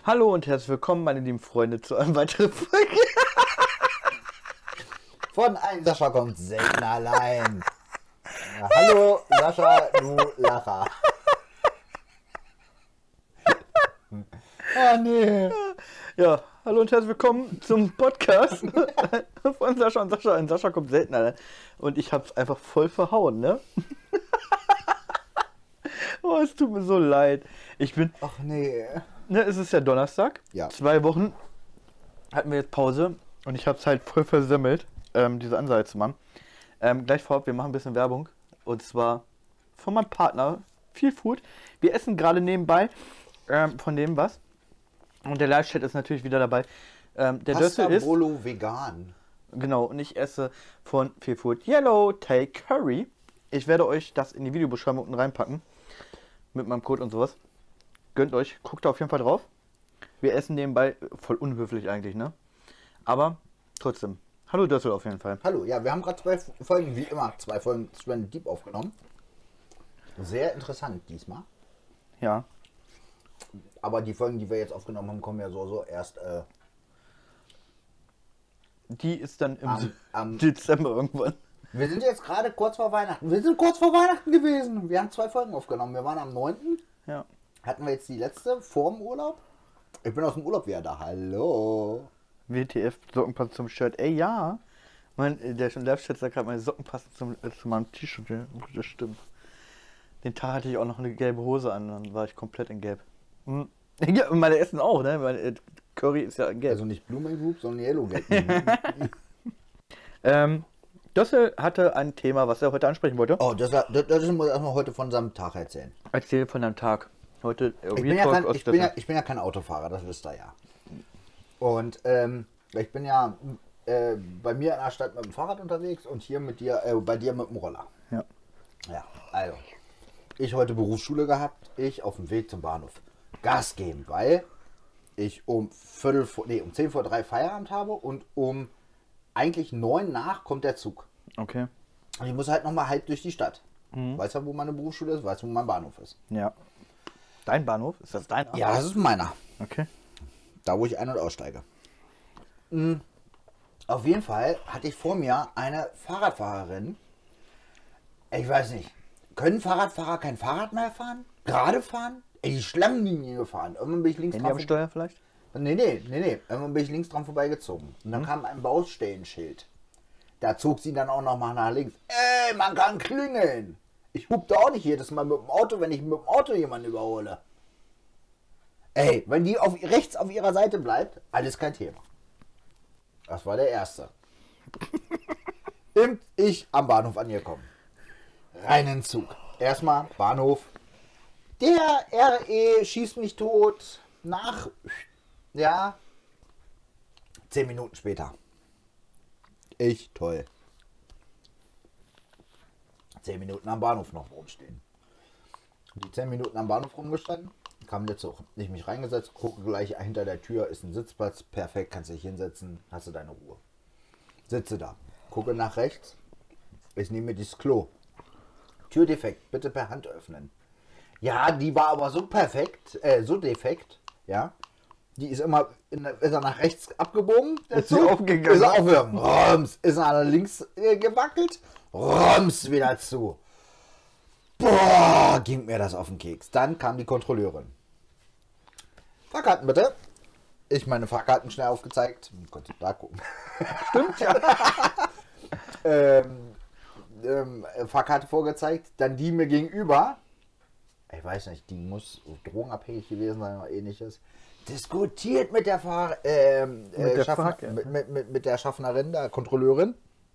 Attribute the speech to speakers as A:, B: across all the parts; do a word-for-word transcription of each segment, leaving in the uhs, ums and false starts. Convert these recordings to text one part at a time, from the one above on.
A: Hallo und herzlich willkommen, meine lieben Freunde, zu einem weiteren Folge.
B: Von einem Sascha kommt selten allein. Ja, hallo Sascha, du Lacher.
A: Oh nee. Ja, hallo und herzlich willkommen zum Podcast von Sascha und Sascha. Ein Sascha kommt selten allein. Und ich hab's einfach voll verhauen, ne? Oh, es tut mir so leid. Ich bin...
B: Ach nee.
A: Ne, es ist ja Donnerstag.
B: Ja.
A: Zwei Wochen hatten wir jetzt Pause und ich hab's halt voll versemmelt, ähm, diese Ansage zu machen. Ähm, gleich vorab, wir machen ein bisschen Werbung. Und zwar von meinem Partner, Feel Food. Wir essen gerade nebenbei ähm, von dem was. Und der Live-Chat ist natürlich wieder dabei. Ähm, der
B: Pasta
A: Dössel ist...
B: Bolo vegan.
A: Genau, und ich esse von Feel Food Yellow Take Curry. Ich werde euch das in die Videobeschreibung unten reinpacken. Mit meinem Code und sowas. Gönnt euch, guckt da auf jeden Fall drauf. Wir essen nebenbei, voll unhöflich eigentlich, ne? Aber trotzdem. Hallo Dössel auf jeden Fall.
B: Hallo, ja, wir haben gerade zwei Folgen, wie immer, zwei Folgen Stranded Deep aufgenommen. Sehr interessant diesmal.
A: Ja.
B: Aber die Folgen, die wir jetzt aufgenommen haben, kommen ja so so erst äh,
A: Die ist dann im
B: am, am
A: Dezember irgendwann.
B: Wir sind jetzt gerade kurz vor Weihnachten. Wir sind kurz vor Weihnachten gewesen. Wir haben zwei Folgen aufgenommen. Wir waren am neunten
A: Ja.
B: Hatten wir jetzt die letzte vor dem Urlaub. Ich bin aus dem Urlaub wieder da. Hallo.
A: W T F, Socken passen zum Shirt. Ey, ja. Mein, der schon Live-Chat sagt gerade, meine Socken passen zum, äh, zu meinem T-Shirt. Ja, das stimmt. Den Tag hatte ich auch noch eine gelbe Hose an. Dann war ich komplett in gelb. Hm. Ja, und meine Essen auch, ne? Meine äh, Curry ist ja in gelb.
B: Also nicht Blue Man Group, sondern Yellow Gate.
A: ähm, Dössel hatte ein Thema, was er heute ansprechen wollte.
B: Oh, das, das, das muss ich erstmal heute von seinem Tag erzählen.
A: Erzähl von deinem Tag. Heute äh,
B: Ich bin,
A: Real
B: ja
A: Talk
B: kein,
A: aus
B: ich, bin ja,
A: Dössel.
B: ich bin ja kein Autofahrer, das wisst ihr ja. Und ähm, ich bin ja äh, bei mir in der Stadt mit dem Fahrrad unterwegs und hier mit dir, äh, bei dir mit dem Roller.
A: Ja.
B: Ja, also. Ich heute Berufsschule gehabt, ich auf dem Weg zum Bahnhof. Gas geben, weil ich um Viertel vor, nee, um zehn vor drei Feierabend habe und um eigentlich neun nach kommt der Zug.
A: Okay.
B: Und ich muss halt nochmal halb durch die Stadt. Mhm. Weißt du, wo meine Berufsschule ist? Weißt du, wo mein Bahnhof ist?
A: Ja. Dein Bahnhof? Ist das dein?
B: Ja, das ist meiner.
A: Okay.
B: Da, wo ich ein- und aussteige. Mhm. Auf jeden Fall hatte ich vor mir eine Fahrradfahrerin. Ich weiß nicht. Können Fahrradfahrer kein Fahrrad mehr fahren? Gerade fahren? Ey, die Schlammlinie gefahren. Irgendwann bin ich links
A: Handy
B: dran
A: am
B: vor-
A: Steuer vielleicht?
B: Nee, nee, nee, nee. Irgendwann bin ich links dran vorbeigezogen. Und dann
A: Mhm.
B: kam ein Baustellenschild. Da zog sie dann auch noch mal nach links. Ey, man kann klingeln. Ich hupte auch nicht jedes Mal mit dem Auto, wenn ich mit dem Auto jemanden überhole. Ey, wenn die auf, rechts auf ihrer Seite bleibt, alles kein Thema. Das war der erste. Im ich am Bahnhof angekommen. Rein in den Zug. Erstmal Bahnhof. Der R E schießt mich tot. Nach, ja, zehn Minuten später. Echt toll. Zehn Minuten am Bahnhof noch rumstehen. Die zehn Minuten am Bahnhof rumgestanden, kam der Zug. Ich mich reingesetzt, gucke gleich hinter der Tür, ist ein Sitzplatz, perfekt, kannst dich hinsetzen, hast du deine Ruhe. Sitze da, gucke nach rechts, ich nehme mir dieses Klo. Tür defekt, bitte per Hand öffnen. Ja, die war aber so perfekt, äh, so defekt, ja. Die ist immer, in, ist er nach rechts abgebogen, der
A: Ist sie
B: Zug,
A: aufgegangen?
B: ist er aufgegangen, rums, ist er nach links äh, gewackelt, rums, wieder zu. Boah, ging mir das auf den Keks. Dann kam die Kontrolleurin. Fahrkarten bitte. Ich meine Fahrkarten schnell aufgezeigt. Konnte da gucken.
A: Stimmt, ja.
B: ähm, ähm, Fahrkarte vorgezeigt. Dann die mir gegenüber. Ich weiß nicht, die muss drogenabhängig gewesen sein oder ähnliches. Diskutiert mit der Fahr ähm,
A: Mit
B: äh,
A: der
B: Schaffner,
A: Fahrkarte.
B: mit, mit, mit, mit der Schaffnerin, der Kontrolleurin.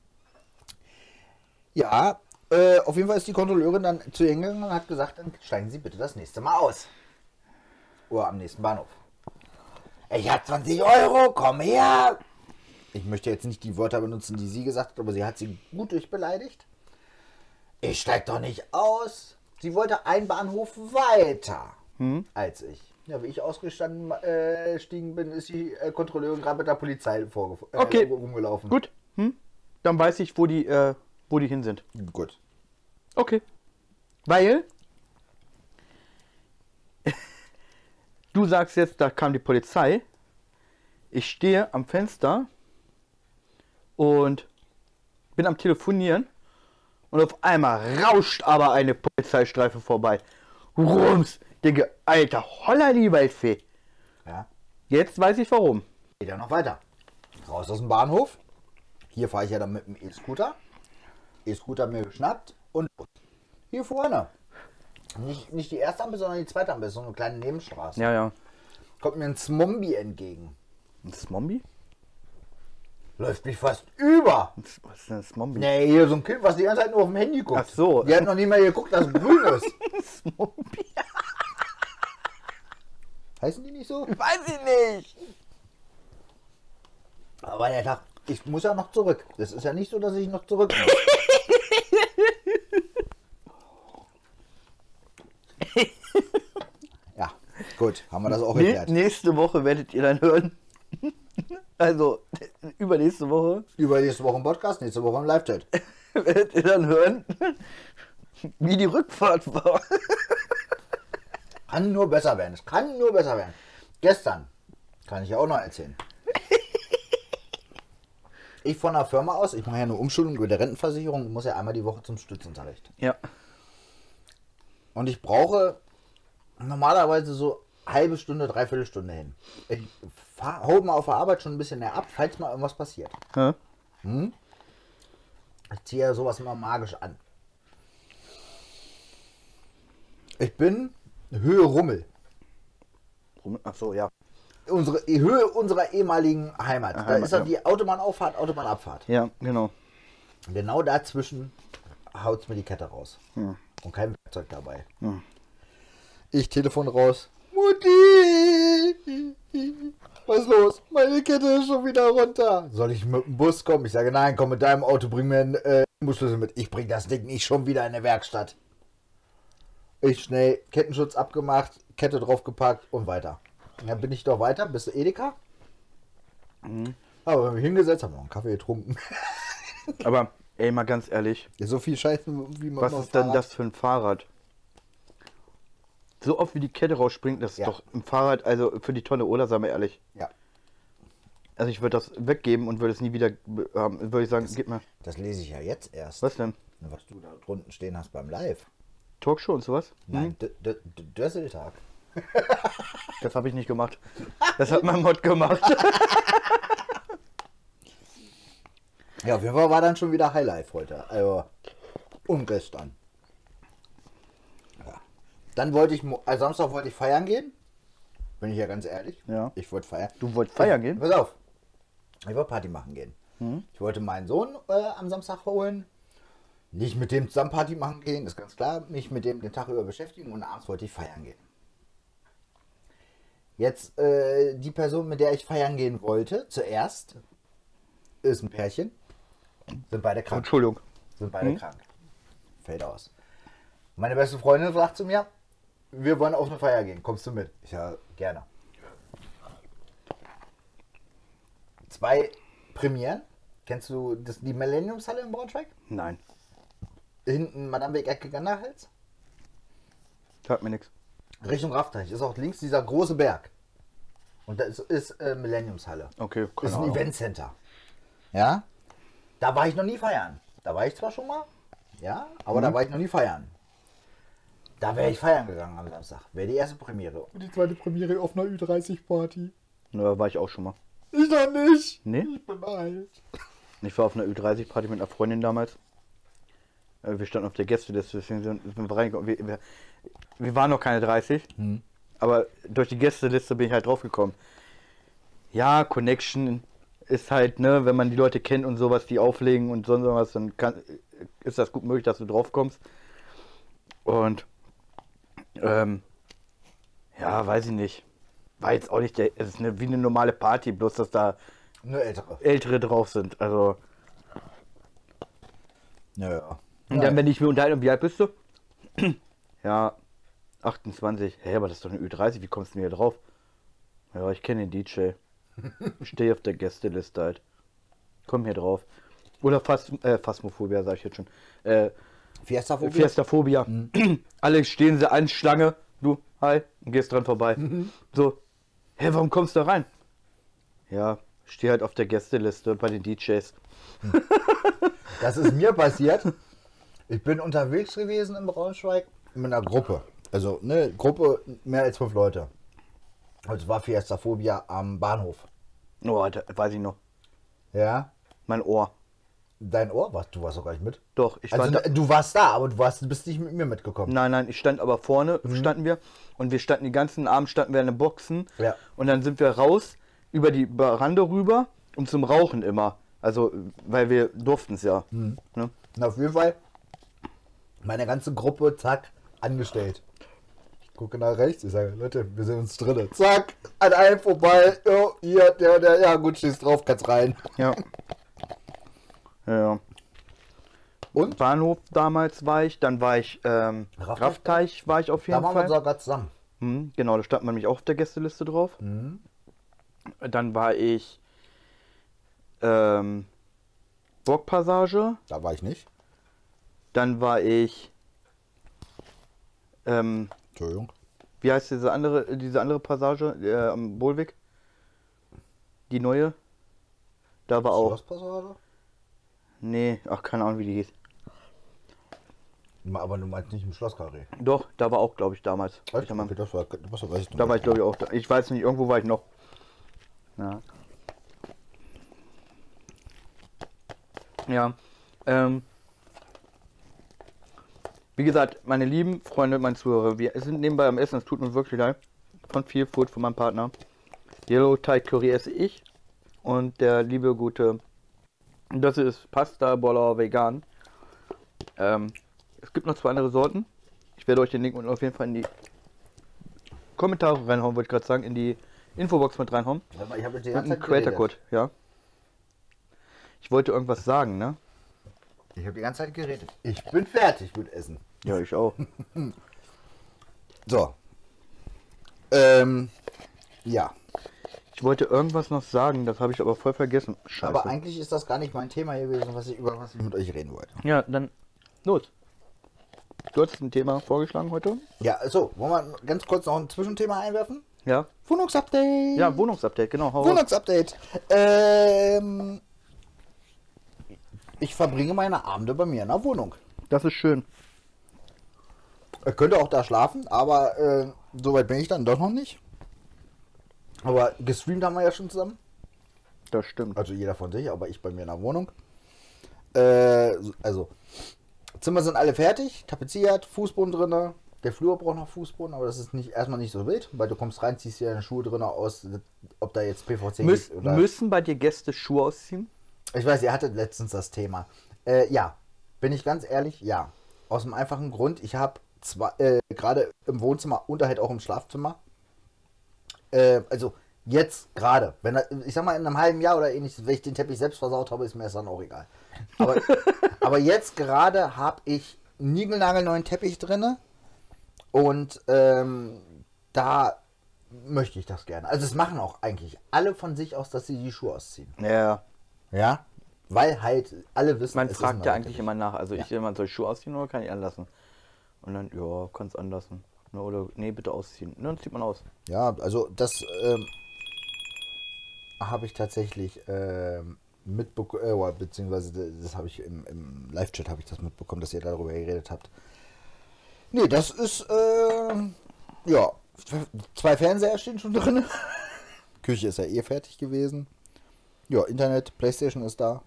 B: Ja, äh, auf jeden Fall ist die Kontrolleurin dann zu ihr hingegangen und hat gesagt, dann steigen Sie bitte das nächste Mal aus. Oder am nächsten Bahnhof. Ich hab zwanzig Euro, komm her! Ich möchte jetzt nicht die Wörter benutzen, die sie gesagt hat, aber sie hat sie gut durchbeleidigt. Ich steig doch nicht aus. Sie wollte einen Bahnhof weiter
A: Hm?
B: als ich. Ja, wie ich ausgestanden äh, stiegen bin, ist die äh, Kontrolleurin gerade mit der Polizei vorgef- äh,
A: Okay.
B: rumgelaufen.
A: Gut. Hm? Dann weiß ich, wo die, äh, wo die hin sind.
B: Gut.
A: Okay. Weil Du sagst jetzt, da kam die Polizei. Ich stehe am Fenster und bin am Telefonieren und auf einmal rauscht aber eine Polizeistreife vorbei. Rums! Denke, Alter, holla die Waldfee.
B: Ja.
A: Jetzt weiß ich warum.
B: Geht ja noch weiter. Raus aus dem Bahnhof. Hier fahre ich ja dann mit dem E-Scooter. E-Scooter mir geschnappt und hier vorne. Nicht, nicht die erste Ampel, sondern die zweite Ampel. So eine kleine Nebenstraße.
A: Ja, ja.
B: Kommt mir ein Smombi entgegen.
A: Ein Smombi?
B: Läuft mich fast über.
A: Was ist denn ein Smombi?
B: Nee, hier so ein Kind, was die ganze Zeit nur auf dem Handy guckt.
A: Ach so.
B: Die hat noch nie mal geguckt, dass es grün ist.
A: Smombi?
B: Heißen die nicht so?
A: Weiß ich nicht.
B: Aber der Tag, ich muss ja noch zurück. Das ist ja nicht so, dass ich noch zurück muss. Ja, gut, haben wir das auch
A: Nee,
B: erklärt.
A: nächste Woche werdet ihr dann hören. Also, übernächste Woche
B: Übernächste Woche im Podcast, nächste Woche im Live-Chat.
A: werdet ihr dann hören, wie die Rückfahrt war.
B: Kann nur besser werden. Es kann nur besser werden. Gestern, kann ich ja auch noch erzählen. Ich von der Firma aus, ich mache ja eine Umschulung über der Rentenversicherung, muss ja einmal die Woche zum Stützunterricht.
A: Ja.
B: Und ich brauche normalerweise so halbe Stunde, dreiviertel Stunde hin. Ich fahr, hol mal auf der Arbeit schon ein bisschen näher ab, falls mal irgendwas passiert.
A: Ja.
B: Hm? Ich ziehe ja sowas immer magisch an. Ich bin Höhe Rummel.
A: Ach so, ja.
B: Unsere die Höhe unserer ehemaligen Heimat. Da
A: Heimat,
B: ist dann
A: ja.
B: die Autobahnauffahrt, Autobahnabfahrt.
A: Ja, genau.
B: Genau dazwischen haut mir die Kette raus.
A: Hm.
B: Und kein Werkzeug dabei.
A: Hm.
B: Ich Telefon raus. Mutti! Was ist los? Meine Kette ist schon wieder runter. Soll ich mit dem Bus kommen? Ich sage, nein, komm mit deinem Auto, bring mir einen äh, Busschlüssel mit. Ich bring das Ding nicht schon wieder in eine Werkstatt. Ich schnell Kettenschutz abgemacht, Kette draufgepackt und weiter. Dann bin ich doch weiter bis zu Edeka.
A: Mhm.
B: Aber wenn wir hingesetzt haben, noch einen Kaffee getrunken.
A: Aber, ey, mal ganz ehrlich,
B: Ja, so viel Scheiße wie man
A: was
B: auf dem
A: ist denn
B: Fahrrad-
A: das für ein Fahrrad? So oft wie die Kette rausspringt, das ist
B: Ja.
A: doch ein Fahrrad, also für die Tonne, oder? Sagen wir ehrlich.
B: Ja,
A: Also ich würde das weggeben und würde es nie wieder be- haben. Würde ich sagen, gib mir.
B: das lese ich ja jetzt erst.
A: Was denn?
B: Was du da drunten stehen hast beim Live.
A: Talkshow und sowas?
B: Nein, D- D- D- Dösseltag.
A: Das habe ich nicht gemacht. Das hat mein Mod gemacht.
B: Ja, auf jeden Fall war dann schon wieder Highlife heute. Also, und gestern. Ja. Dann wollte ich, mo- also Samstag wollte ich feiern gehen. Bin ich ja ganz ehrlich.
A: Ja.
B: Ich wollte feiern.
A: Du wolltest feiern gehen?
B: Pass auf. Ich wollte Party machen gehen.
A: Mhm.
B: Ich wollte meinen Sohn äh, am Samstag holen. Nicht mit dem zusammen Party machen gehen, ist ganz klar. Mich mit dem den Tag über beschäftigen und abends wollte ich feiern gehen. Jetzt äh, die Person, mit der ich feiern gehen wollte, zuerst, ist ein Pärchen. Sind beide krank.
A: Entschuldigung.
B: Sind beide
A: Mhm.
B: krank. Fällt aus. Meine beste Freundin sagt zu mir, wir wollen auf eine Feier gehen. Kommst du mit? Ich sage, gerne. Zwei Premieren. Kennst du das, die Millenniumshalle in Braunschweig?
A: Nein,
B: Hinten Madame Weg Ecke Ganderhals.
A: sagt mir nichts.
B: Richtung Rafteich ist auch links dieser große Berg. Und das ist äh, Millenniumshalle.
A: Okay,
B: Das ist ein
A: keine Ahnung.
B: Eventcenter. Ja? Da war ich noch nie feiern. Da war ich zwar schon mal, ja, aber da war ich noch nie feiern. Da wäre ich feiern gegangen am Samstag. Wäre die erste Premiere. Und die zweite Premiere auf einer Ü dreißig Party.
A: Da war ich auch schon mal.
B: Ich doch nicht.
A: Nee?
B: Ich bin alt.
A: Ich war auf einer Ü dreißig Party mit einer Freundin damals. Äh, Wir standen auf der Gästeliste, deswegen sind sind wir reingekommen. Wir, wir, wir waren noch keine dreißig,
B: Hm.
A: aber durch die Gästeliste bin ich halt draufgekommen. Ja, Connection ist halt, ne, wenn man die Leute kennt und sowas, die auflegen und sonst was, dann kann, ist das gut möglich, dass du drauf kommst. Und ähm, ja, weiß ich nicht. War jetzt auch nicht der, es ist eine, wie eine normale Party, bloß dass da
B: Nur ältere.
A: Ältere drauf sind. Also,
B: Naja.
A: und dann, wenn ich mir unterhalte, wie alt bist du? Ja, achtundzwanzig. Hä, aber das ist doch eine Ü dreißig, wie kommst du denn hier drauf? Ja, ich kenne den D J. Ich stehe auf der Gästeliste halt. Komm hier drauf. Oder Phas äh, Phasmophobia, sag ich jetzt schon. Äh,
B: Fiesta-Phobia?
A: Fiestaphobia. Alle stehen sie an, Schlange. Du, hi, und gehst dran vorbei.
B: Mhm.
A: So, hä, warum kommst du da rein? Ja, steh halt auf der Gästeliste bei den D Js.
B: Das ist mir passiert. Ich bin unterwegs gewesen im Braunschweig mit einer Gruppe. Also eine Gruppe, mehr als fünf Leute. Also war Fiesta Phobia am Bahnhof.
A: Oh, da, weiß ich noch.
B: Ja.
A: Mein Ohr.
B: Dein Ohr? Was? Du warst doch gar nicht mit?
A: Doch, ich
B: Also
A: war da.
B: du warst da, aber du warst, du bist nicht mit mir mitgekommen.
A: Nein, nein, ich stand aber vorne,
B: Mhm.
A: standen wir. Und wir standen die ganzen Abend, standen wir in den Boxen.
B: Ja.
A: Und dann sind wir raus, über die Veranda rüber und zum Rauchen immer. Also, weil wir durften es ja.
B: Mhm.
A: Ne?
B: Und auf jeden Fall meine ganze Gruppe, zack, angestellt. Ich gucke nach rechts, ich sage, Leute, wir sind uns drinne. Zack, an einem vorbei. Oh, hier, der, der, ja gut, stehst drauf, kannst rein.
A: Ja. Ja, ja.
B: Und?
A: Bahnhof damals war ich, dann war ich, ähm,
B: Raffteich?
A: Raffteich war ich auf
B: Da
A: jeden
B: waren wir
A: Fall.
B: sogar zusammen.
A: Mhm, genau, da stand man nämlich auch auf der Gästeliste drauf.
B: Mhm.
A: Dann war ich, ähm, Burgpassage.
B: Da war ich nicht.
A: Dann war ich, ähm,
B: Entschuldigung.
A: wie heißt diese andere, diese andere Passage äh, am Bohlweg? Die neue? Da war auch.
B: Schlosspassage?
A: Nee, ach, keine Ahnung, wie die hieß.
B: Aber du meinst nicht im Schlosskarree.
A: Doch, da war auch, glaube ich, damals.
B: Weißt
A: Ich
B: du,
A: mal,
B: okay, das war, das war, weiß ich
A: da war ich, glaube ich, auch. Da. Ich weiß nicht, irgendwo war ich noch. Ja. Ja. Ähm. Wie gesagt, meine lieben Freunde, meine Zuhörer, wir sind nebenbei am Essen, es tut mir wirklich leid. Von viel Food von meinem Partner. Yellow Thai Curry esse ich. Und der liebe gute, das ist Pasta Boller vegan. Ähm, es gibt noch zwei andere Sorten. Ich werde euch den Link unten auf jeden Fall in die Kommentare reinhauen, wollte ich gerade sagen, in die Infobox mit reinhauen.
B: Warte mal, ich habe die
A: Und
B: ganze
A: einen
B: Zeit
A: Creator
B: geredet.
A: Code, ja. Ich wollte irgendwas sagen, ne?
B: Ich habe die ganze Zeit geredet. Ich bin fertig mit Essen.
A: Ja, ich auch.
B: So. Ähm. Ja.
A: Ich wollte irgendwas noch sagen, das habe ich aber voll vergessen. Scheiße.
B: Aber eigentlich ist das gar nicht mein Thema gewesen, was ich, über was ich mit euch reden wollte.
A: Ja, dann los. Du hast ein Thema vorgeschlagen heute?
B: Ja, so, wollen wir ganz kurz noch ein Zwischenthema einwerfen?
A: Ja.
B: Wohnungsupdate.
A: Ja, Wohnungsupdate, genau. Hau raus.
B: Wohnungsupdate. Ähm, ich verbringe meine Abende bei mir in der Wohnung.
A: Das ist schön.
B: Ich könnte auch da schlafen, aber äh, so weit bin ich dann doch noch nicht. Aber gestreamt haben wir ja schon zusammen.
A: Das stimmt.
B: Also jeder von sich, aber ich bei mir in der Wohnung. Äh, also, Zimmer sind alle fertig, tapeziert, Fußboden drinne. Der Flur braucht noch Fußboden, aber das ist nicht erstmal nicht so wild, weil du kommst rein, ziehst dir deine Schuhe drinne aus, ob da jetzt P V C
A: Müs
B: gibt oder.
A: Müssen bei dir Gäste Schuhe ausziehen?
B: Ich weiß, ihr hattet letztens das Thema. Äh, ja, bin ich ganz ehrlich, ja. Aus dem einfachen Grund, ich habe zwar äh, gerade im Wohnzimmer und halt auch im Schlafzimmer. Äh, also jetzt gerade, wenn er- ich sag mal in einem halben Jahr oder ähnliches, wenn ich den Teppich selbst versaut habe, ist mir das dann auch egal. Aber, aber jetzt gerade habe ich niegelnagelneuen Teppich drinne und ähm, da möchte ich das gerne. Also es machen auch eigentlich alle von sich aus, dass sie die Schuhe ausziehen.
A: Ja.
B: Ja, weil halt alle wissen,
A: Man
B: es ist
A: fragt
B: ein
A: ja
B: neuer
A: eigentlich
B: Teppich.
A: immer nach. Also ich
B: Ja.
A: immer, soll ich Schuhe ausziehen oder kann ich anlassen? Und dann, ja, kannst anlassen. Ne, oder, nee, bitte ausziehen. Ne, dann zieht man aus.
B: Ja, also das ähm, habe ich tatsächlich ähm, mitbekommen, äh, beziehungsweise das, das habe ich im, im Live-Chat habe ich das mitbekommen, dass ihr darüber geredet habt. Nee, das ist, ähm, ja, zwei Fernseher stehen schon drin. Küche ist ja eh fertig gewesen. Ja, Internet, Playstation ist da.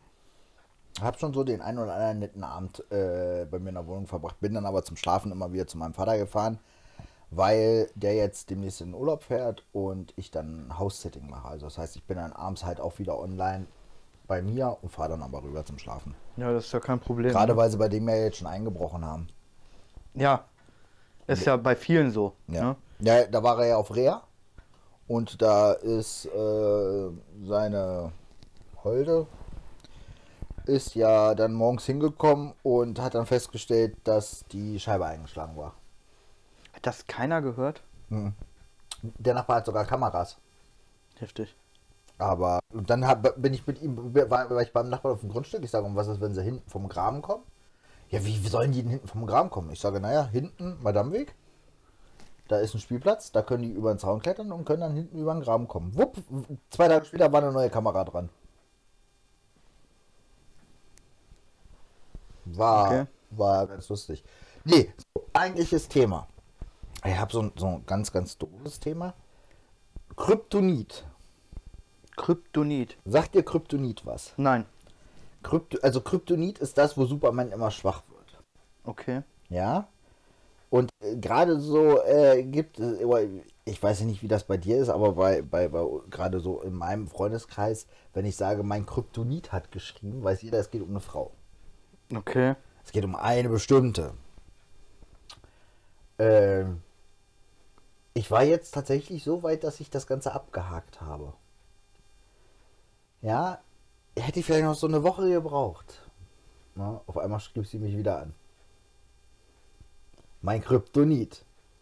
B: Hab schon so den einen oder anderen netten Abend äh, bei mir in der Wohnung verbracht. Bin dann aber zum Schlafen immer wieder zu meinem Vater gefahren, weil der jetzt demnächst in den Urlaub fährt und ich dann ein House-Sitting mache. Also das heißt, ich bin dann abends halt auch wieder online bei mir und fahre dann aber rüber zum Schlafen.
A: Ja, das ist ja kein Problem.
B: Gerade
A: ne?
B: weil sie bei dem ja jetzt schon eingebrochen haben.
A: Ja. Ist ja bei vielen so.
B: Ja,
A: Ne?
B: ja da war er ja auf Reha und da ist äh, seine Holde ist ja dann morgens hingekommen und hat dann festgestellt, dass die Scheibe eingeschlagen war.
A: Hat das keiner gehört?
B: Mhm. Der Nachbar hat sogar Kameras.
A: Heftig.
B: Aber und dann hab, bin ich mit ihm, war, war ich beim Nachbarn auf dem Grundstück. Ich sage, um was ist, wenn sie hinten vom Graben kommen? Ja, wie, wie sollen die denn hinten vom Graben kommen? Ich sage, naja, hinten Madameweg. da ist ein Spielplatz, da können die über den Zaun klettern und können dann hinten über den Graben kommen. Wupp, zwei Tage später war eine neue Kamera dran. War,
A: Okay.
B: war ganz lustig. Nee, so, eigentliches Thema. Ich habe so, ein- so ein ganz, ganz doofes Thema. Kryptonit.
A: Kryptonit.
B: Sagt dir Kryptonit was?
A: Nein.
B: Krypto, also Kryptonit ist das, wo Superman immer schwach wird.
A: Okay.
B: Ja? Und äh, gerade so äh, gibt es, ich weiß ja nicht, wie das bei dir ist, aber bei, bei, bei gerade so in meinem Freundeskreis, wenn ich sage, mein Kryptonit hat geschrieben, weiß jeder, es geht um eine Frau.
A: Okay.
B: Es geht um eine bestimmte. Ähm, ich war jetzt tatsächlich so weit, dass ich das Ganze abgehakt habe. Ja, hätte ich vielleicht noch so eine Woche gebraucht. Na, auf einmal schrieb sie mich wieder an. Mein Kryptonit.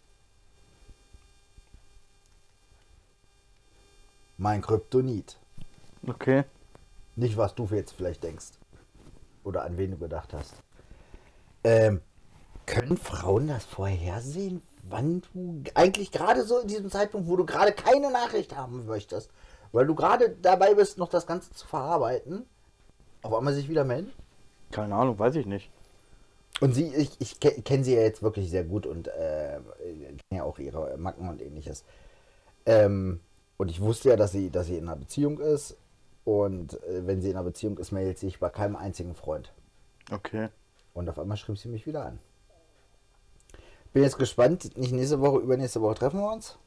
B: Mein Kryptonit.
A: Okay.
B: Nicht, was du jetzt vielleicht denkst. Oder an wen du gedacht hast. Ähm, können Frauen das vorhersehen, wann du eigentlich gerade so in diesem Zeitpunkt, wo du gerade keine Nachricht haben möchtest, weil du gerade dabei bist, noch das Ganze zu verarbeiten, auf einmal sich wieder melden?
A: Keine Ahnung, weiß ich nicht.
B: Und sie, ich, ich ke- kenne sie ja jetzt wirklich sehr gut und äh, kenne ja auch ihre Macken und ähnliches. Ähm, und ich wusste ja, dass sie, dass sie in einer Beziehung ist. Und äh, wenn sie in einer Beziehung ist, meldet sie sich bei keinem einzigen Freund.
A: Okay.
B: Und auf einmal schrieb sie mich wieder an. Bin jetzt gespannt, nicht nächste Woche, übernächste Woche treffen wir uns.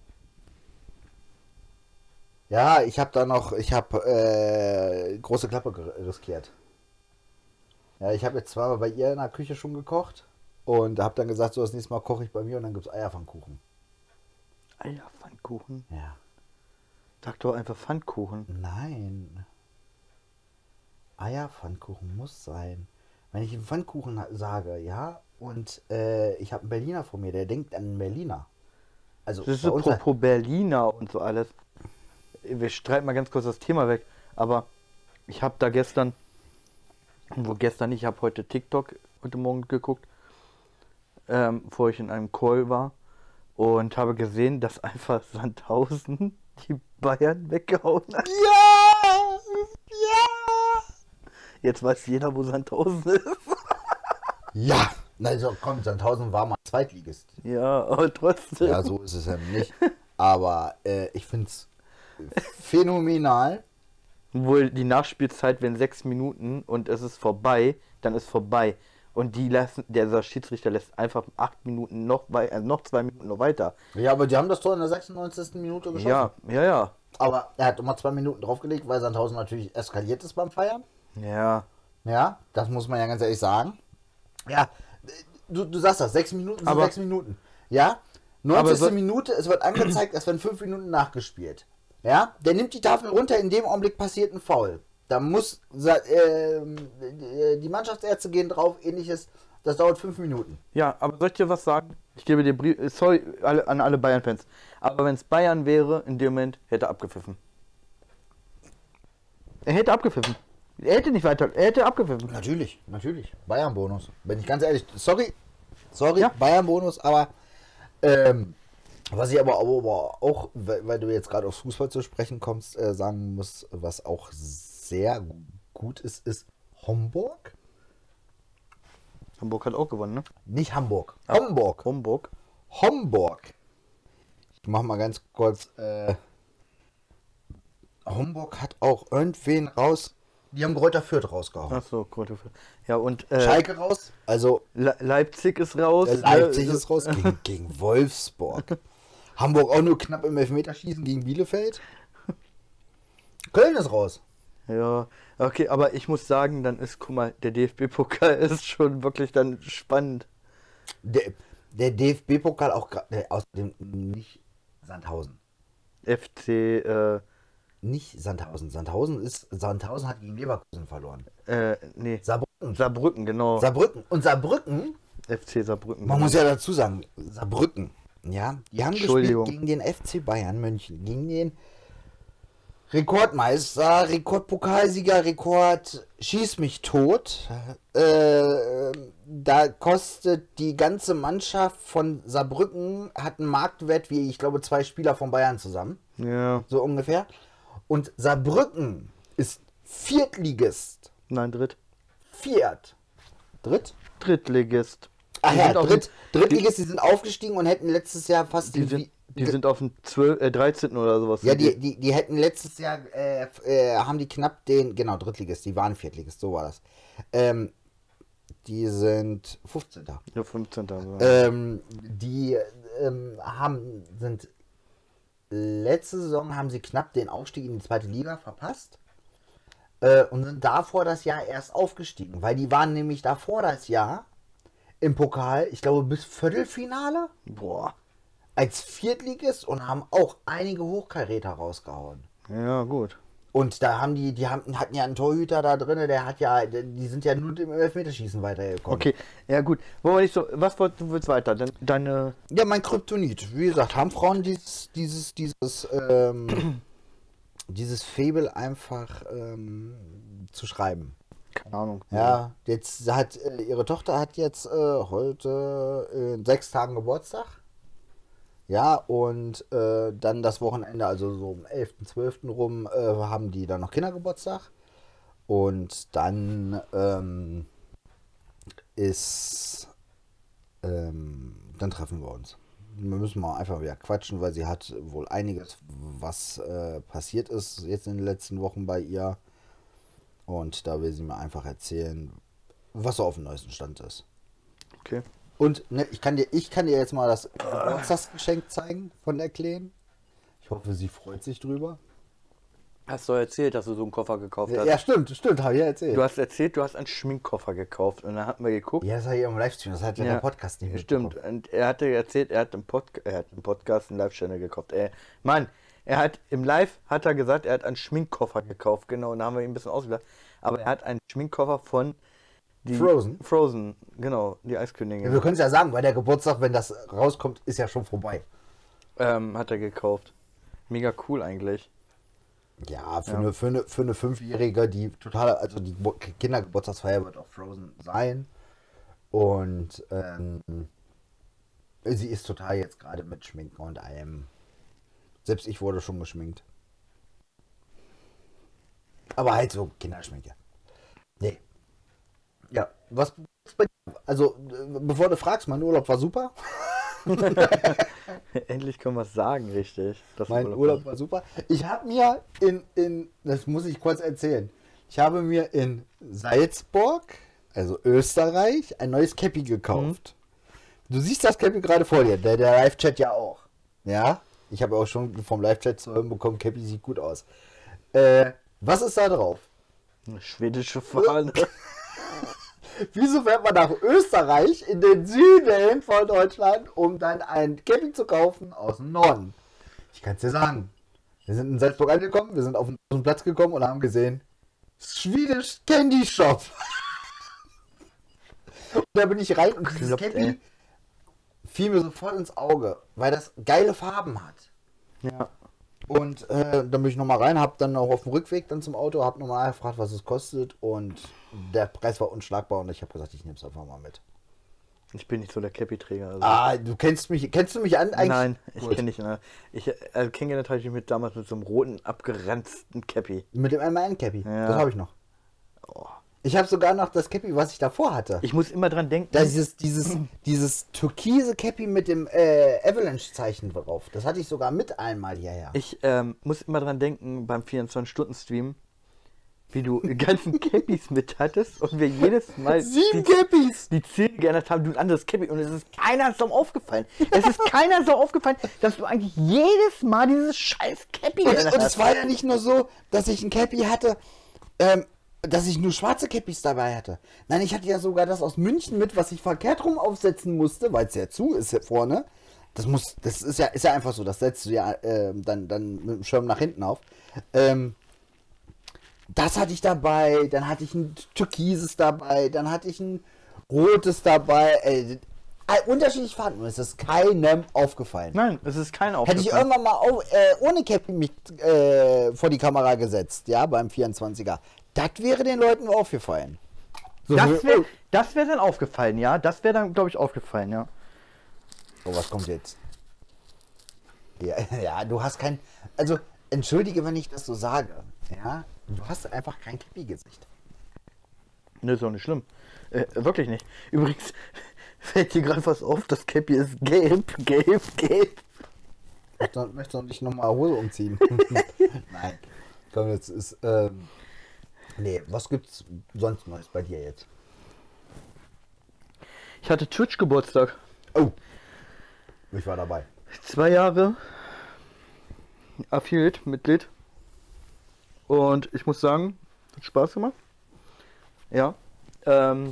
B: Ja, ich habe da noch, ich habe äh, große Klappe ger- riskiert. Ja, ich habe jetzt zweimal bei ihr in der Küche schon gekocht und habe dann gesagt, so das nächste Mal koche ich bei mir und dann gibt es Eierpfannkuchen.
A: Eierpfannkuchen.
B: Ja.
A: Sag doch einfach Pfannkuchen.
B: Nein. Eierpfannkuchen muss sein. Wenn ich einen Pfannkuchen ha- sage, ja, und äh, ich habe einen Berliner vor mir, der denkt an einen Berliner. Also
A: Das ist
B: bei
A: so
B: uns-
A: apropos Berliner und so alles. Wir streiten mal ganz kurz das Thema weg. Aber ich habe da gestern, wo gestern nicht, ich habe heute TikTok heute Morgen geguckt, ähm, bevor ich in einem Call war und habe gesehen, dass einfach Sandhausen die Bayern weggehauen hat.
B: Ja! Ja!
A: Jetzt weiß jeder, wo Sandhausen ist.
B: Ja! Also komm, Sandhausen war mal Zweitligist.
A: Ja, aber trotzdem.
B: Ja, so ist es ja nicht. Aber äh, ich finde es phänomenal.
A: Obwohl die Nachspielzeit, wenn sechs Minuten und es ist vorbei, dann ist vorbei. Und die lassen, der Schiedsrichter lässt einfach acht Minuten noch wei also noch zwei Minuten noch weiter.
B: Ja, aber die haben das Tor in der sechsundneunzigsten Minute geschossen.
A: Ja, ja, ja.
B: Aber er hat immer zwei Minuten draufgelegt, weil Sandhausen natürlich eskaliert ist beim Feiern.
A: Ja.
B: Ja, das muss man ja ganz ehrlich sagen. Ja, du, du sagst das, sechs Minuten sind
A: Aber-
B: sechs Minuten. Ja,
A: Aber
B: neunzigste
A: so-
B: Minute, es wird angezeigt, es werden fünf Minuten nachgespielt. Ja, der nimmt die Tafel runter, in dem Augenblick passiert ein Foul. Da muss sa- ähm, äh, die Mannschaftsärzte gehen drauf, ähnliches. Das dauert fünf Minuten.
A: Ja, aber soll ich dir was sagen? Ich gebe dir Brief, sorry alle, an alle Bayern-Fans. Aber wenn es Bayern wäre, in dem Moment hätte er abgepfiffen. Er hätte abgepfiffen. Er hätte nicht weiter, er hätte abgepfiffen.
B: Natürlich, natürlich. Bayern-Bonus. Bin ich ganz ehrlich, sorry, sorry,
A: Ja.
B: Bayern-Bonus, aber ähm, was ich aber, aber auch, weil, weil du jetzt gerade aufs Fußball zu sprechen kommst, äh, sagen muss, was auch sehr gut ist, ist Homburg.
A: Hamburg hat auch gewonnen, ne?
B: Nicht Hamburg.
A: Ah.
B: Homburg.
A: Homburg.
B: Homburg. Ich mach mal ganz kurz. Äh, Homburg hat auch irgendwen raus. Die haben Greuther Fürth rausgehauen.
A: Achso, Gute für. Ja, und äh,
B: Schalke raus. Also
A: Le Leipzig ist raus.
B: äh, Leipzig
A: ne?
B: ist raus gegen, gegen Wolfsburg. Hamburg auch nur knapp im Elfmeterschießen gegen Bielefeld. Köln ist raus.
A: Ja, okay, aber ich muss sagen, dann ist, guck mal, der D F B-Pokal ist schon wirklich dann spannend.
B: Der, der D F B-Pokal auch gerade. Außerdem nicht Sandhausen.
A: F C, äh,
B: Nicht Sandhausen. Sandhausen ist. Sandhausen hat gegen Leverkusen verloren.
A: äh, nee,
B: Saarbrücken.
A: Saarbrücken, genau.
B: Saarbrücken. Und Saarbrücken.
A: F C Saarbrücken.
B: Man muss ja dazu sagen, Saarbrücken, ja, die haben gespielt
A: Entschuldigung.
B: gegen den F C Bayern München, gegen den Rekordmeister, Rekordpokalsieger, Rekord Schieß mich tot. Äh, da kostet die ganze Mannschaft von Saarbrücken, hat einen Marktwert wie, ich glaube, zwei Spieler von Bayern zusammen.
A: Ja.
B: So ungefähr. Und Saarbrücken ist Viertligist.
A: Nein, Dritt.
B: Viert. Dritt?
A: Drittligist.
B: Ach
A: Die
B: ja,
A: sind auf
B: Dritt,
A: dem-
B: Drittligist, die sind aufgestiegen und hätten letztes Jahr fast
A: Die
B: den
A: sind,
B: Vi-
A: die sind auf dem zwölf, äh, dreizehnten oder sowas.
B: Ja,
A: sind
B: die, die, die hätten letztes Jahr, äh, f- äh, haben die knapp den, genau, Drittligist, die waren Viertligist, so war das. Ähm, die sind fünfzehnter.
A: Ja, fünfzehnten So.
B: Ähm, die ähm, haben, sind, letzte Saison haben sie knapp den Aufstieg in die zweite Liga verpasst. Äh, und sind davor das Jahr erst aufgestiegen, weil die waren nämlich davor das Jahr im Pokal, ich glaube, bis Viertelfinale
A: Boah.
B: als Viertligist und haben auch einige Hochkaräter rausgehauen.
A: Ja, gut.
B: Und da haben die, die haben, hatten ja einen Torhüter da drin, der hat ja, die sind ja nur im Elfmeterschießen weitergekommen.
A: Okay, ja gut. Wollen wir nicht so. Was wolltest du willst weiter? Denn deine.
B: Ja, mein Kryptonit. Wie gesagt, haben Frauen dieses, dieses, dieses, ähm, dieses Faible einfach ähm, zu schreiben.
A: Keine Ahnung.
B: Ja, jetzt hat äh, ihre Tochter hat jetzt äh, heute äh, in sechs Tagen Geburtstag. Ja, und äh, dann das Wochenende, also so am elften zwölften rum, äh, haben die dann noch Kindergeburtstag. Und dann ähm, ist, ähm, dann treffen wir uns. Wir müssen mal einfach wieder quatschen, weil sie hat wohl einiges, was äh, passiert ist jetzt in den letzten Wochen bei ihr. Und da will sie mir einfach erzählen, was so auf dem neuesten Stand ist.
A: Okay.
B: Und ne, ich kann dir, ich kann dir jetzt mal das Geburtstagsgeschenk zeigen von der Kleinen. Ich hoffe, sie freut sich drüber.
A: Hast du erzählt, dass du so einen Koffer gekauft
B: Ja,
A: hast?
B: ja stimmt, stimmt, habe ich ja erzählt.
A: Du hast erzählt, du hast einen Schminkkoffer gekauft und dann hatten wir geguckt.
B: Ja, das habe ich im Livestream, das hat ja,
A: Ja,
B: der Podcast nicht
A: Stimmt.
B: mitbekommen.
A: Und er hatte erzählt, er hat einen, Podca er hat einen Podcast, einen Live-Channel gekauft. Äh, Mann, er hat im Live hat er gesagt, er hat einen Schminkkoffer gekauft. Genau, und da haben wir ihn ein bisschen ausgedacht. Aber er hat einen Schminkkoffer von die
B: Frozen?
A: Frozen, genau, die Eiskönigin.
B: Ja, wir können es ja sagen, weil der Geburtstag, wenn das rauskommt, ist ja schon vorbei.
A: Ähm, hat er gekauft. Mega cool eigentlich.
B: Ja, für,
A: Ja.
B: Eine, für, eine, für eine Fünfjährige, die total, also die Bo- Kindergeburtstagsfeier wird auch Frozen sein. Und ähm, sie ist total jetzt gerade mit Schminken und allem. Selbst ich wurde schon geschminkt. Aber halt so Kinderschminke. Nee. Ja, was bei dir? Also, äh, bevor du fragst, mein Urlaub war super.
A: Endlich können wir es sagen, richtig. Das
B: Mein Urlaub war super. Ich habe mir in, in, das muss ich kurz erzählen, ich habe mir in Salzburg, also Österreich, ein neues Cappy gekauft. Du siehst das Cappy gerade vor dir, der, der Live-Chat ja auch. Ja, ich habe auch schon vom Live-Chat zu hören bekommen, Cappy sieht gut aus. Äh, was ist da drauf?
A: Eine schwedische Fahne.
B: Wieso fährt man nach Österreich in den Süden von Deutschland, um dann ein Camping zu kaufen aus dem Norden? Ich kann es dir sagen. Wir sind in Salzburg angekommen, wir sind auf den Platz gekommen und haben gesehen, Swedish Candy Shop. Und da bin ich rein und dieses
A: Kloppt,
B: Campy
A: ey.
B: fiel mir sofort ins Auge, weil das geile Farben hat.
A: Ja.
B: Und äh, dann bin ich nochmal rein, hab dann auch auf dem Rückweg dann zum Auto, hab nochmal gefragt, was es kostet und der Preis war unschlagbar und ich habe gesagt, ich nehme es einfach mal mit.
A: Ich bin nicht so der Cappy-Träger. Also.
B: Ah, du kennst mich, kennst du mich an eigentlich?
A: Nein, ich
B: Gut.
A: kenne nicht. Ne? Ich also kennengelernt habe ich mich mit damals mit so einem roten, abgeranzten Cappy.
B: Mit dem M N Cappy,
A: Ja.
B: das habe ich noch.
A: Oh.
B: Ich habe sogar noch das Cappy, was ich davor hatte.
A: Ich muss immer dran denken.
B: Da dieses, dieses, dieses türkise Cappy mit dem äh, Avalanche-Zeichen drauf. Das hatte ich sogar mit einmal hierher.
A: Ich ähm, muss immer dran denken beim vierundzwanzig-Stunden-Stream, wie du die ganzen Cappies mit hattest und wir jedes Mal
B: Sieben
A: die,
B: Cappies!
A: die Ziele geändert haben, du ein anderes Cappy und es ist keiner so aufgefallen. Es ist keiner so aufgefallen, dass du eigentlich jedes Mal dieses scheiß Cappy
B: Und,
A: geändert
B: und es
A: hast.
B: war ja nicht nur so, dass ich ein Cappy hatte, ähm, dass ich nur schwarze Cappies dabei hatte. Nein, ich hatte ja sogar das aus München mit, was ich verkehrt rum aufsetzen musste, weil es ja zu ist hier vorne. Das muss, das ist ja, ist ja einfach so, das setzt du ja äh, dann, dann mit dem Schirm nach hinten auf. Ähm, das hatte ich dabei, dann hatte ich ein türkises dabei, dann hatte ich ein rotes dabei. Ey, unterschiedlich fanden und es ist keinem aufgefallen.
A: Nein, es ist kein
B: Hätte ich
A: aufgefallen.
B: irgendwann mal auf, äh, ohne Cappy mich äh, vor die Kamera gesetzt, ja, beim vierundzwanziger, das wäre den Leuten aufgefallen. So,
A: Das wäre
B: oh,
A: das wär dann aufgefallen, ja. Das wäre dann, glaube ich, aufgefallen, ja.
B: oh, was kommt jetzt? Ja, ja, du hast kein, also entschuldige, wenn ich das so sage, ja, du hast einfach kein Cappy-Gesicht.
A: Ne, ist auch nicht schlimm. Äh, wirklich nicht. Übrigens, fällt dir gerade was auf, das Cappy ist gelb, gelb, gelb.
B: Ich möchte doch nicht nochmal Hose umziehen. Nein. Komm, jetzt ist, ähm, nee, was gibt's sonst Neues bei dir jetzt?
A: Ich hatte Twitch-Geburtstag.
B: Oh, ich war dabei.
A: Zwei Jahre Affiliate-Mitglied. Und ich muss sagen, hat Spaß gemacht. Ja. Ähm,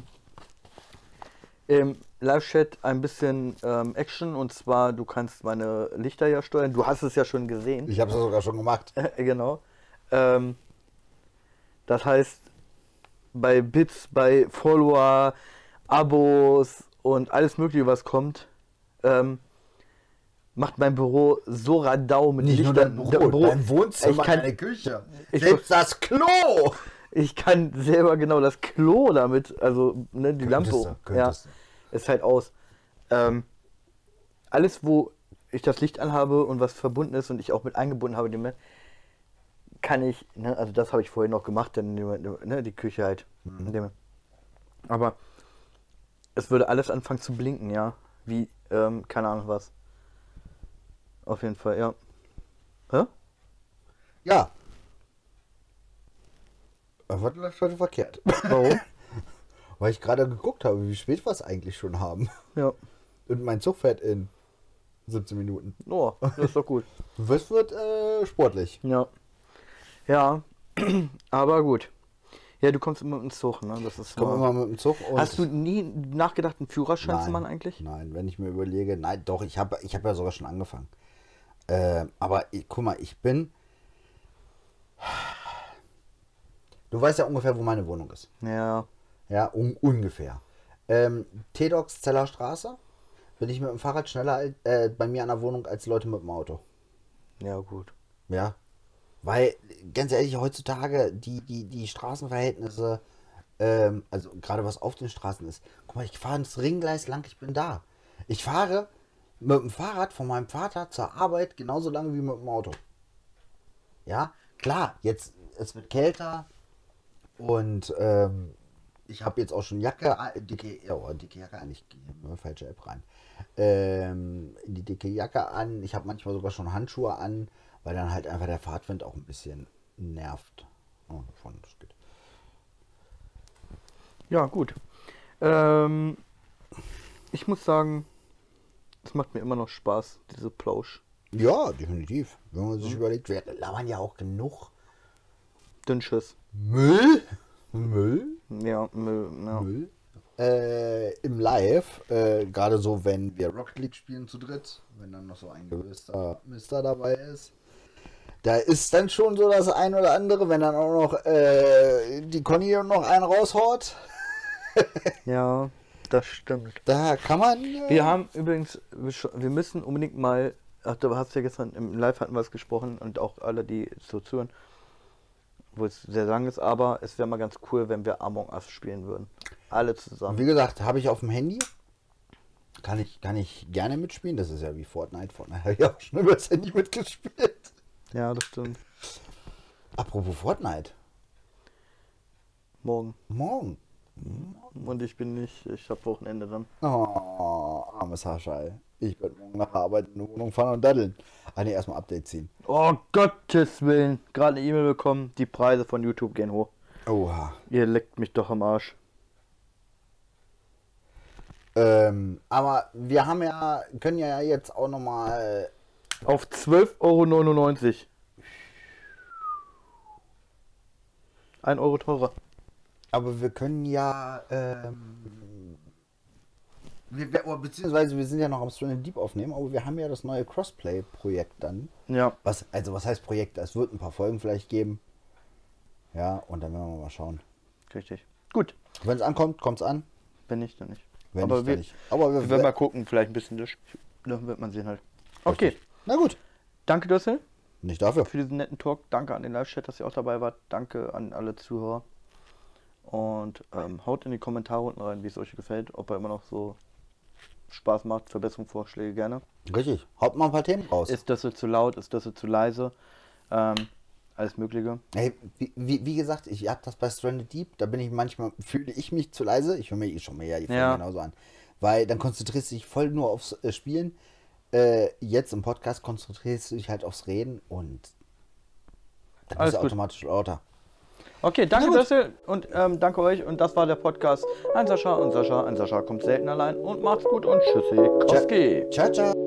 A: Im Live-Chat ein bisschen ähm, Action, und zwar, du kannst meine Lichter ja steuern. Du hast es ja schon gesehen.
B: Ich habe es sogar schon gemacht.
A: Genau. Ähm, das heißt, bei Bits, bei Follower, Abos und alles Mögliche, was kommt, ähm, macht mein Büro so radau mit
B: Nicht nur
A: Lichtern.
B: dein Büro, dein Wohnzimmer,
A: Ich kann-
B: deine Küche.
A: ich-
B: Selbst das Klo!
A: Ich kann selber genau das Klo damit, also ne, die
B: Könntest
A: Lampe,
B: du, könntest
A: ja, ist halt aus. Ähm, alles, wo ich das Licht anhabe und was verbunden ist und ich auch mit eingebunden habe, dem, kann ich, ne, also das habe ich vorhin noch gemacht, denn ne, die Küche halt.
B: Mhm.
A: Dem, aber es würde alles anfangen zu blinken, ja, wie, ähm, keine Ahnung was. Auf jeden Fall, ja. Hä?
B: Ja. Was läuft heute verkehrt?
A: Warum?
B: Weil ich gerade geguckt habe, wie spät wir es eigentlich schon haben.
A: Ja.
B: Und mein Zug fährt in siebzehn Minuten.
A: Oh, das ist doch gut.
B: Das wird äh, sportlich.
A: Ja. Ja, aber gut. Ja, du kommst immer ins Zug, ne? Das ist
B: Ich komme
A: immer-
B: immer mit dem Zug und...
A: Hast du nie nachgedacht, einen Führerschein zu machen eigentlich?
B: Nein, wenn ich mir überlege, nein, doch, ich habe ich hab ja sogar schon angefangen. Äh, aber ich, guck mal, ich bin... Du weißt ja ungefähr, wo meine Wohnung ist.
A: Ja.
B: Ja, un ungefähr. Ähm, T-Docs Zeller Straße bin ich mit dem Fahrrad schneller äh, bei mir an der Wohnung als Leute mit dem Auto.
A: Ja, gut.
B: Ja. Weil, ganz ehrlich, heutzutage die, die, die Straßenverhältnisse, ähm, also gerade was auf den Straßen ist. Guck mal, ich fahre ins Ringgleis lang, ich bin da. Ich fahre mit dem Fahrrad von meinem Vater zur Arbeit genauso lange wie mit dem Auto. Ja, klar, jetzt, es wird kälter und ähm, ich habe jetzt auch schon Jacke, äh, dicke, oh, dicke Jacke an, ich gehe in eine falsche App rein. Ähm, die dicke Jacke an, ich habe manchmal sogar schon Handschuhe an, weil dann halt einfach der Fahrtwind auch ein bisschen nervt. Oh, von, das geht.
A: Ja, gut. Ähm, ich muss sagen, es macht mir immer noch Spaß, diese Plausch.
B: Ja, definitiv. Wenn man sich überlegt, wir labern ja auch genug
A: Dünnschiss.
B: Müll. Müll.
A: Ja, Müll, ja.
B: Müll. Äh, im Live, äh, gerade so, wenn wir Rocket League spielen zu dritt, wenn dann noch so ein gewisser Mister dabei ist, da ist dann schon so das ein oder andere, wenn dann auch noch äh, die Conny noch einen raushaut,
A: Ja, das stimmt.
B: da kann man... Äh,
A: Wir haben übrigens, wir sch- wir müssen unbedingt mal, ach, du hast ja gestern im Live hatten wir es gesprochen und auch alle, die so zuhören, wo es sehr lang ist, aber es wäre mal ganz cool, wenn wir Among Us spielen würden. Alle zusammen.
B: Wie gesagt, habe ich auf dem Handy. Kann ich, kann ich gerne mitspielen. Das ist ja wie Fortnite. Fortnite habe ich auch schon über das Handy mitgespielt.
A: Ja, das stimmt.
B: Apropos Fortnite.
A: Morgen.
B: Morgen.
A: Und ich bin nicht, ich habe Wochenende dann.
B: Oh, armes Haarschall. Ich werde morgen nach der Arbeit in die Wohnung fahren und daddeln. Ah ne, erstmal Update ziehen.
A: Oh Gottes Willen. Gerade eine E-Mail bekommen, die Preise von YouTube gehen hoch.
B: Oha.
A: Ihr leckt mich doch am Arsch.
B: Ähm, aber wir haben ja, können ja jetzt auch nochmal.
A: Auf zwölf Euro neunundneunzig. ein Euro teurer.
B: Aber wir können ja. Ähm, wir, wir, oder beziehungsweise wir sind ja noch am Stranded Deep aufnehmen, aber wir haben ja das neue Crossplay-Projekt dann.
A: Ja.
B: Was, also was heißt Projekt? Es wird ein paar Folgen vielleicht geben. Ja, und dann werden wir mal schauen.
A: Richtig. Gut.
B: Wenn es ankommt, kommt es an.
A: Wenn nicht, dann nicht.
B: Wenn
A: Aber
B: nicht,
A: wir-
B: dann nicht. Aber wir,
A: Wir werden mal gucken, vielleicht ein bisschen Licht. Dann wird man sehen halt. Okay,
B: Na gut.
A: danke Düssel
B: Nicht dafür.
A: für diesen netten Talk. Danke an den Live-Chat, dass ihr auch dabei wart. Danke an alle Zuhörer. Und ähm, haut in die Kommentare unten rein, wie es euch gefällt. Ob er immer noch so Spaß macht. Verbesserungsvorschläge gerne.
B: Richtig. Haut mal ein paar Themen raus.
A: Ist Düssel zu laut? Ist Düssel zu leise? Ähm, alles Mögliche.
B: Hey, wie, wie, wie gesagt, ich hab das bei Stranded Deep, da bin ich manchmal, fühle ich mich zu leise. Ich höre mir eh schon mehr die Folgen
A: Ja.
B: genauso an. Weil dann konzentrierst du dich voll nur aufs äh, Spielen. Äh, jetzt im Podcast konzentrierst du dich halt aufs Reden und dann
A: Alles
B: bist du
A: gut.
B: automatisch lauter.
A: Okay, danke
B: Na gut.
A: Düssel und ähm, danke euch. Und das war der Podcast. Ein Sascha und Sascha. Ein Sascha kommt selten allein. Und macht's gut und tschüssi. Kowski.
B: Ciao, ciao.